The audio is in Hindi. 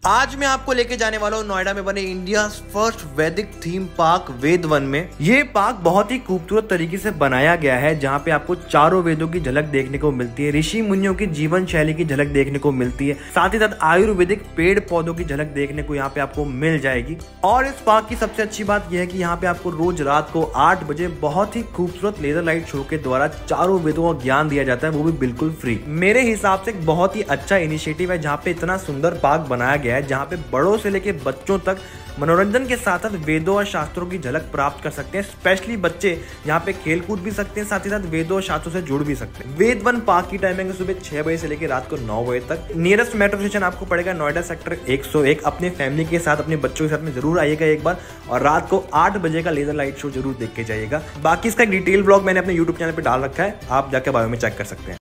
आज मैं आपको लेके जाने वाला हूँ नोएडा में बने इंडिया फर्स्ट वैदिक थीम पार्क वेद वन में। ये पार्क बहुत ही खूबसूरत तरीके से बनाया गया है, जहाँ पे आपको चारों वेदों की झलक देखने को मिलती है, ऋषि मुनियों की जीवन शैली की झलक देखने को मिलती है, साथ ही साथ आयुर्वेदिक पेड़ पौधों की झलक देखने को यहाँ पे आपको मिल जाएगी। और इस पार्क की सबसे अच्छी बात यह है कि यहाँ पे आपको रोज रात को 8 बजे बहुत ही खूबसूरत लेजर लाइट शो के द्वारा चारों वेदों का ज्ञान दिया जाता है, वो भी बिल्कुल फ्री। मेरे हिसाब से एक बहुत ही अच्छा इनिशिएटिव है, जहाँ पे इतना सुंदर पार्क बनाया गया है, जहाँ पे बड़ों से लेके बच्चों तक मनोरंजन के साथ साथ वेदों और शास्त्रों की झलक प्राप्त कर सकते हैं। स्पेशली बच्चे यहाँ पे खेल कूद भी सकते हैं, साथ ही साथ वेदों और शास्त्रों से जुड़ भी सकते हैं। वेद वन पार्क की टाइमिंग है सुबह 6 बजे से लेकर रात को 9 बजे तक। नियरेस्ट मेट्रो स्टेशन आपको पड़ेगा नोएडा सेक्टर 101। अपने फैमिली के साथ, अपने बच्चों के साथ में जरूर आइएगा एक बार, और रात को 8 बजे का लेजर लाइट शो जरूर देख के जाइएगा। बाकी इसका एक डिटेल ब्लॉग मैंने अपने यूट्यूब चैनल पर डाल रखा है, आप जाकर बायो में चेक कर सकते हैं।